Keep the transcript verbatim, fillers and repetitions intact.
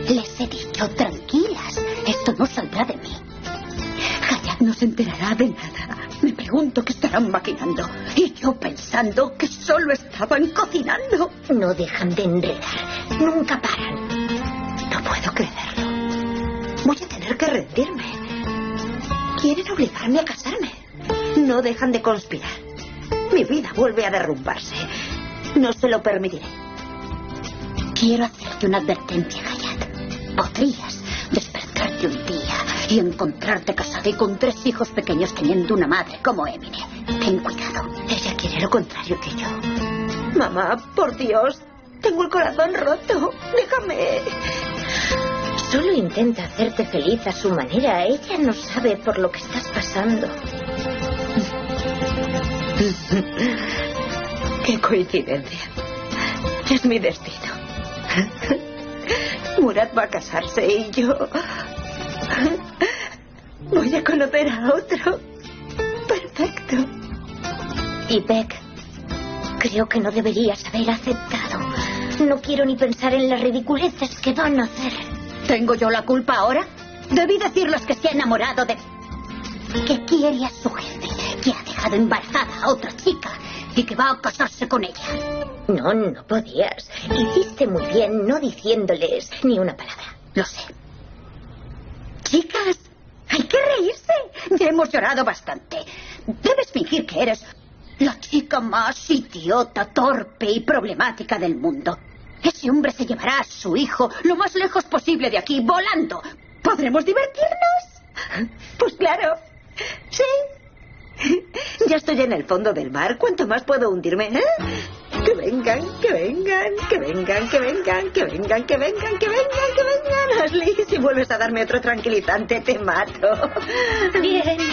Les he dicho, tranquilas, esto no saldrá de mí. Hayat no se enterará de nada. Me pregunto qué estarán maquinando. Y yo pensando que solo estaban cocinando. No dejan de enredar. Nunca paran. No puedo creerlo. Voy a tener que rendirme. Quieren obligarme a casarme. No dejan de conspirar. Mi vida vuelve a derrumbarse. No se lo permitiré. Quiero hacerte una advertencia, Hayat. Podrías despertarte un día y encontrarte casada y con tres hijos pequeños teniendo una madre como Emine. Ten cuidado. Ella quiere lo contrario que yo. Mamá, por Dios, tengo el corazón roto. Déjame. Solo intenta hacerte feliz a su manera. Ella no sabe por lo que estás pasando. Qué coincidencia. Es mi destino. Murat va a casarse y yo voy a conocer a otro. Perfecto. Y Beck, creo que no deberías haber aceptado. No quiero ni pensar en las ridiculeces que van a hacer. ¿Tengo yo la culpa ahora? Debí decirles que se ha enamorado de... que quiere a su jefe, que ha dejado embarazada a otra chica y que va a casarse con ella. No, no podías. Hiciste muy bien no diciéndoles ni una palabra. Lo sé. Chicas, hay que reírse. Ya hemos llorado bastante. Debes fingir que eres la chica más idiota, torpe y problemática del mundo. Ese hombre se llevará a su hijo lo más lejos posible de aquí, volando. ¿Podremos divertirnos? Pues claro. Sí. Ya estoy en el fondo del mar. ¿Cuánto más puedo hundirme? ¿Eh? Que vengan, que vengan, que vengan, que vengan, que vengan, que vengan, que vengan, que vengan. Ashley, si vuelves a darme otro tranquilizante, te mato. Bien,